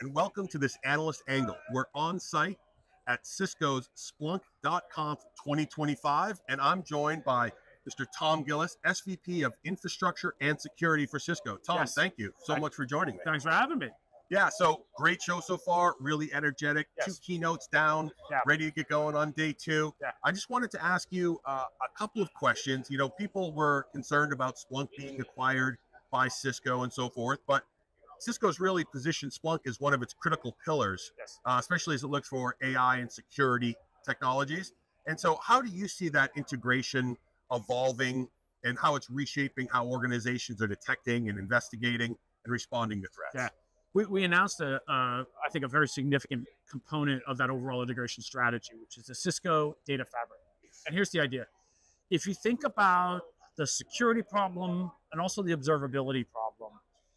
and welcome to this Analyst Angle. We're on site at Cisco's Splunk.conf 2025, and I'm joined by Mr. Tom Gillis, SVP of Infrastructure and Security for Cisco. Tom, thank you so much for joining me. Thanks for having me. Yeah, so great show so far, really energetic. Two keynotes down, ready to get going on day two. I just wanted to ask you a couple of questions. You know, people were concerned about Splunk being acquired by Cisco and so forth, but Cisco's really positioned Splunk as one of its critical pillars, especially as it looks for AI and security technologies. And so how do you see that integration evolving and how it's reshaping how organizations are detecting and investigating and responding to threats? We announced, I think, a very significant component of that overall integration strategy, which is the Cisco Data Fabric. And here's the idea. If you think about the security problem and also the observability problem,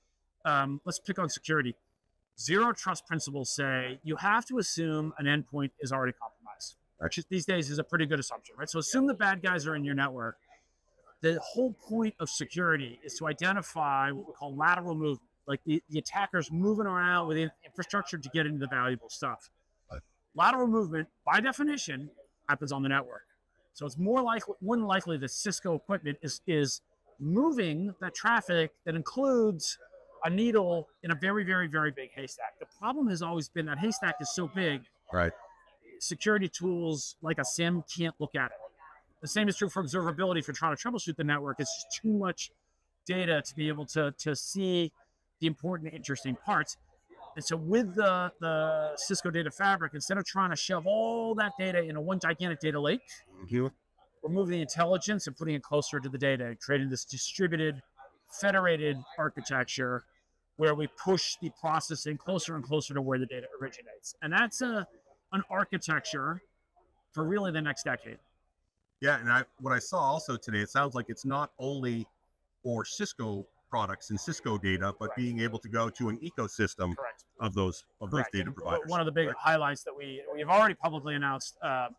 let's pick on security. Zero trust principles say you have to assume an endpoint is already compromised, which these days is a pretty good assumption, right? So assume the bad guys are in your network. The whole point of security is to identify what we call lateral movement, like the attackers moving around with the infrastructure to get into the valuable stuff. Lateral movement, by definition, happens on the network. So it's more than likely that Cisco equipment is moving that traffic that includes a needle in a very, very, very big haystack. The problem has always been that haystack is so big, security tools like a SIEM can't look at it. The same is true for observability. If you're trying to troubleshoot the network, it's just too much data to be able to see the important, interesting parts. And so with the Cisco Data Fabric, instead of trying to shove all that data into one gigantic data lake, we're moving the intelligence and putting it closer to the data, creating this distributed, federated architecture where we push the processing closer and closer to where the data originates. And that's an architecture for really the next decade. Yeah, and what I saw also today, it sounds like it's not only for Cisco products and Cisco data, but being able to go to an ecosystem of those data providers. One of the big highlights that we've already publicly announced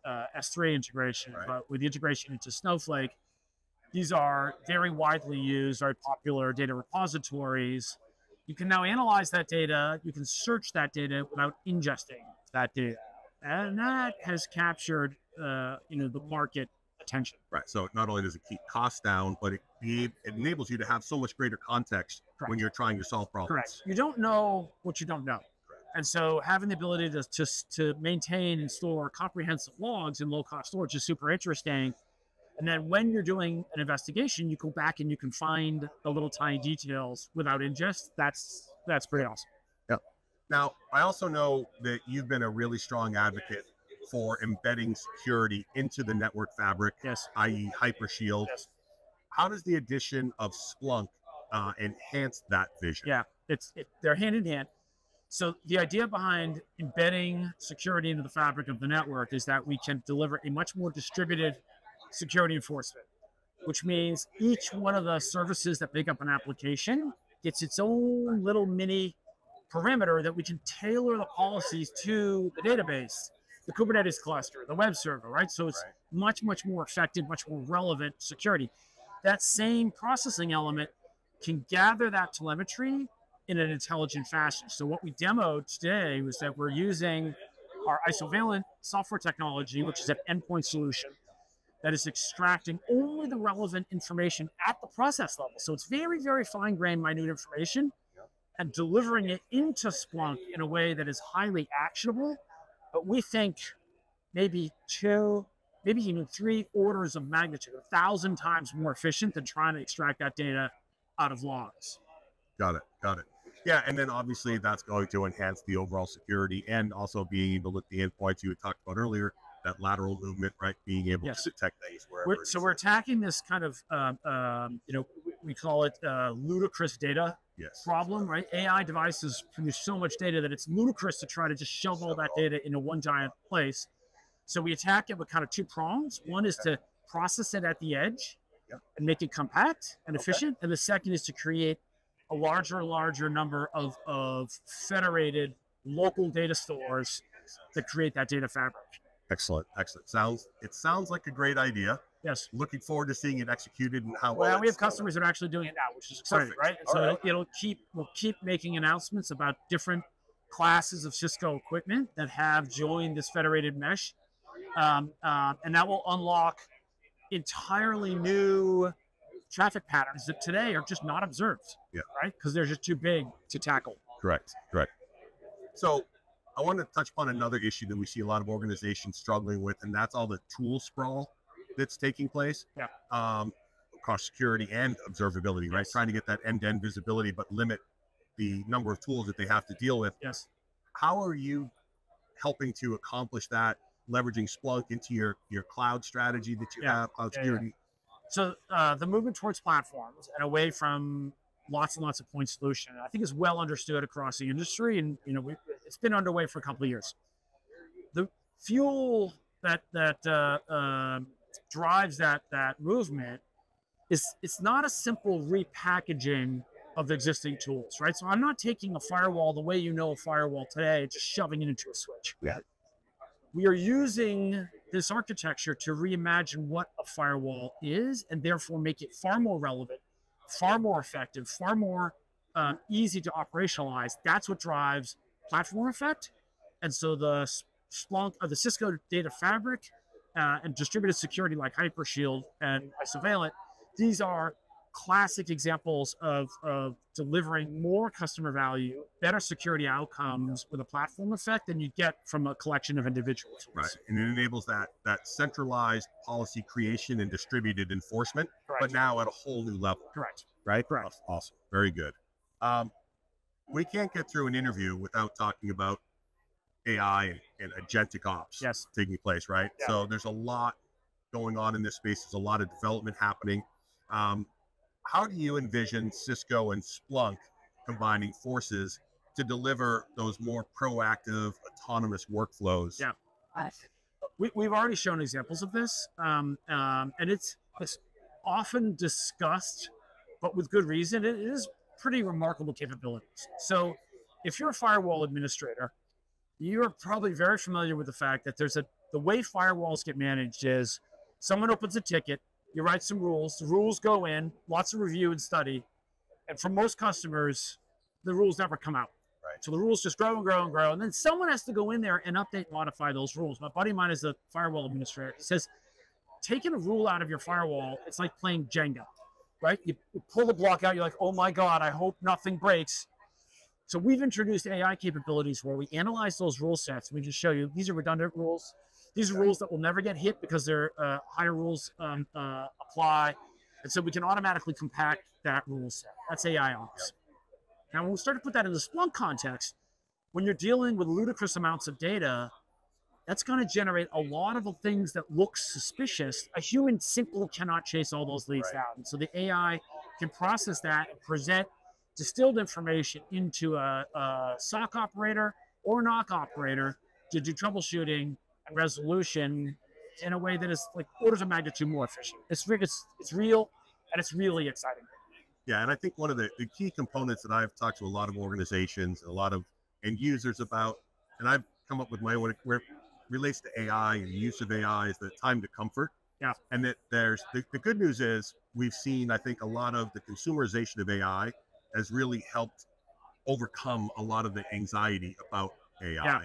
S3 integration, but with the integration into Snowflake, these are very widely used, very popular data repositories. You can now analyze that data. You can search that data without ingesting that data, and that has captured the market attention. So not only does it keep costs down, but it enables you to have so much greater context when you're trying to solve problems. You don't know what you don't know. And so having the ability to maintain and store comprehensive logs in low-cost storage is super interesting. And then when you're doing an investigation, you go back and you can find the little tiny details without ingest. That's pretty awesome. Yeah. Now, I also know that you've been a really strong advocate for embedding security into the network fabric, i.e. Hypershield. How does the addition of Splunk enhance that vision? Yeah, they're hand in hand. So the idea behind embedding security into the fabric of the network is that we can deliver a much more distributed security enforcement, which means each one of the services that make up an application gets its own little mini perimeter that we can tailor the policies to the database, the Kubernetes cluster, the web server, right? So it's much, much more effective, much more relevant security. That same processing element can gather that telemetry in an intelligent fashion. So what we demoed today was that we're using our isovalent software technology, which is an endpoint solution that is extracting only the relevant information at the process level. So it's very, very fine-grained, minute information, and delivering it into Splunk in a way that is highly actionable. But we think maybe maybe even 3 orders of magnitude, 1,000 times more efficient than trying to extract that data out of logs. Got it. Yeah, and then obviously that's going to enhance the overall security and also being able to look at the endpoints you had talked about earlier, that lateral movement, right? Being able to detect things wherever. So we're attacking this kind of, we call it ludicrous data problem, right? AI devices produce so much data that it's ludicrous to try to just shove all that data into one giant place. So we attack it with kind of 2 prongs. One is to process it at the edge and make it compact and efficient. And the second is to create a larger and larger number of federated local data stores that create that data fabric. Excellent. It sounds like a great idea. Yes. Looking forward to seeing it executed and how well we have customers that are actually doing it now, which is exciting, right? And so we'll keep making announcements about different classes of Cisco equipment that have joined this federated mesh. And that will unlock entirely new traffic patterns that today are just not observed, right? Because they're just too big to tackle. Correct. So I want to touch upon another issue that we see a lot of organizations struggling with, and that's all the tool sprawl that's taking place across security and observability, right? Trying to get that end-to-end visibility, but limit the number of tools that they have to deal with. Yes. How are you helping to accomplish that, leveraging Splunk into your cloud strategy that you have, cloud security? So the movement towards platforms and away from lots and lots of point solution, I think is well understood across the industry, and it's been underway for a couple of years. The fuel that drives that movement is it's not a simple repackaging of the existing tools, right? So I'm not taking a firewall the way you know a firewall today, just shoving it into a switch. Yeah. We are using this architecture to reimagine what a firewall is, and therefore make it far more relevant, far more effective, far more easy to operationalize. That's what drives platform effect. And so the Splunk, the Cisco Data Fabric, and distributed security like Hypershield and Isovalent, these are classic examples of delivering more customer value, better security outcomes with a platform effect than you get from a collection of individual tools. Right, and it enables that centralized policy creation and distributed enforcement, but now at a whole new level. Correct. Right? Correct. Awesome. Very good. We can't get through an interview without talking about AI and agentic ops taking place, right? Yeah. So there's a lot going on in this space. There's a lot of development happening. How do you envision Cisco and Splunk combining forces to deliver those more proactive, autonomous workflows? Yeah, we've already shown examples of this, and it's often discussed, but with good reason. It is pretty remarkable capabilities. So if you're a firewall administrator, you're probably very familiar with the fact that the way firewalls get managed is someone opens a ticket, you write some rules, the rules go in, lots of review and study, and for most customers, the rules never come out. Right. So the rules just grow and grow and grow, and then someone has to go in there and update and modify those rules. My buddy of mine is a firewall administrator. He says, taking a rule out of your firewall, it's like playing Jenga, right? You pull the block out, you're like, oh my God, I hope nothing breaks. So we've introduced AI capabilities where we analyze those rule sets. We just show you, these are redundant rules. These are rules that will never get hit because they're higher rules apply. And so we can automatically compact that rule set. That's AI ops. Now, when we start to put that in the Splunk context, when you're dealing with ludicrous amounts of data, that's going to generate a lot of the things that look suspicious. A human simply cannot chase all those leads down. And so the AI can process that and present distilled information into a SOC operator or NOC operator to do troubleshooting and resolution in a way that is like orders of magnitude more efficient. It's real, and it's really exciting. Yeah, and I think one of the key components that I've talked to a lot of organizations, a lot of end users about, and I've come up with my own, where it relates to AI and the use of AI, is the time to comfort. Yeah. And that there's, the good news is we've seen, I think, a lot of the consumerization of AI has really helped overcome a lot of the anxiety about AI.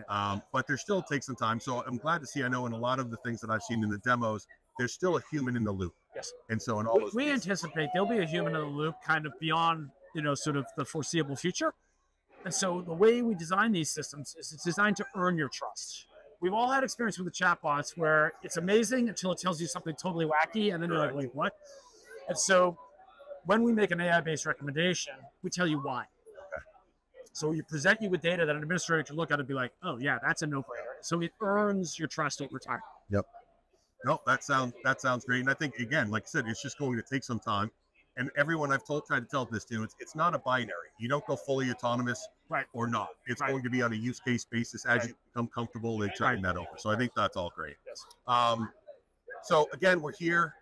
But there still takes some time. So I'm glad to see, I know in a lot of the things that I've seen in the demos, there's still a human in the loop. Yes. And so in all those we anticipate there'll be a human in the loop kind of beyond, sort of the foreseeable future. And so the way we design these systems is it's designed to earn your trust. We've all had experience with the chatbots where it's amazing until it tells you something totally wacky, and then you're like, wait, what? And so when we make an AI-based recommendation, we tell you why. Okay. So we present you with data that an administrator can look at and be like, oh yeah, that's a no-brainer. So it earns your trust over time. Yep. No, that sounds great. And I think, again, like I said, it's just going to take some time. And everyone I've tried to tell this to, it's not a binary. You don't go fully autonomous or not. It's going to be on a use case basis as you become comfortable and turning that over. So I think that's all great. Yes. So again, we're here,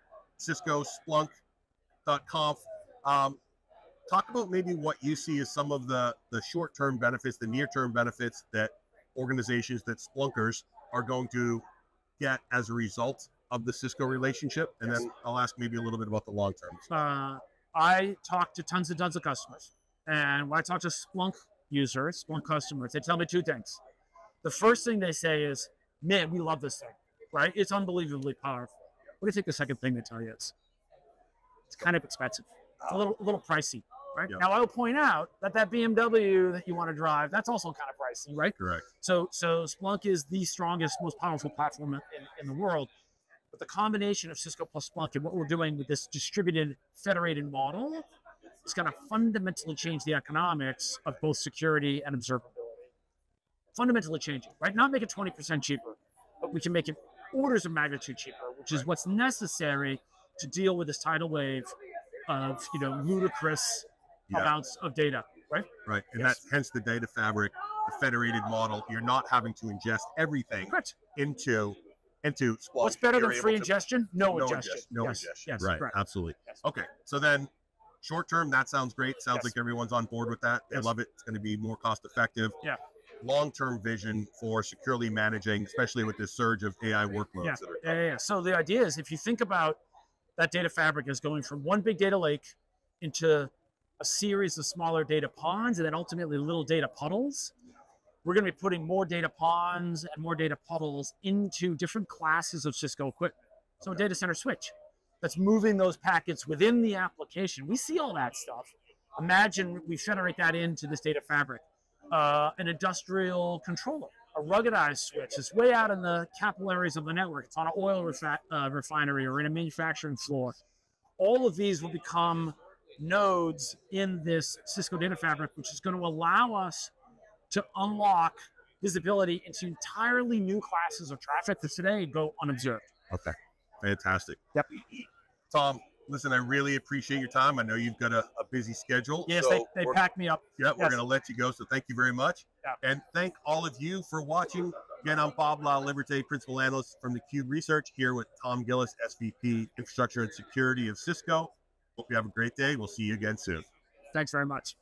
Cisco-Splunk.conf. Talk about maybe what you see as some of the short-term benefits, the near-term benefits that organizations, that Splunkers are going to get as a result of the Cisco relationship, and then I'll ask maybe a little bit about the long term. I talk to tons and tons of customers, and when I talk to Splunk users, Splunk customers, they tell me two things. The first thing they say is, man, we love this thing, right? It's unbelievably powerful. What do you think the second thing they tell you is? It's kind of expensive. It's a little pricey, right? Yep. Now, I will point out that BMW that you want to drive, that's also kind of pricey, right? Correct. So Splunk is the strongest, most powerful platform in the world. But the combination of Cisco plus Splunk and what we're doing with this distributed federated model is going to fundamentally change the economics of both security and observability. Fundamentally changing, right? Not make it 20% cheaper, but we can make it orders of magnitude cheaper, which is what's necessary to deal with this tidal wave of ludicrous amounts of data, right? Right, and that's hence the data fabric, the federated model. You're not having to ingest everything into Splunk. What's better than free ingestion? No ingestion. No ingestion. Yes, right, correct. Absolutely. Yes. Okay, so then short term, that sounds great. Sounds like everyone's on board with that. They love it. It's going to be more cost effective. Yeah. Long-term vision for securely managing, especially with this surge of AI workloads. Yeah. So the idea is, if you think about that data fabric as going from one big data lake into a series of smaller data ponds and then ultimately little data puddles, we're going to be putting more data ponds and more data puddles into different classes of Cisco equipment. So a data center switch that's moving those packets within the application. We see all that stuff. Imagine we federate that into this data fabric. An industrial controller, a ruggedized switch. It's way out in the capillaries of the network. It's on an oil refinery or in a manufacturing floor. All of these will become nodes in this Cisco data fabric, which is going to allow us to unlock visibility into entirely new classes of traffic that today go unobserved. Okay, fantastic. Yep. Tom, listen, I really appreciate your time. I know you've got a busy schedule. Yes, so they packed me up. Yeah, we're going to let you go. So thank you very much. Yeah. And thank all of you for watching. Again, I'm Bob Laliberte, Principal Analyst from the Cube Research, here with Tom Gillis, SVP, Infrastructure and Security of Cisco. Hope you have a great day. We'll see you again soon. Thanks very much.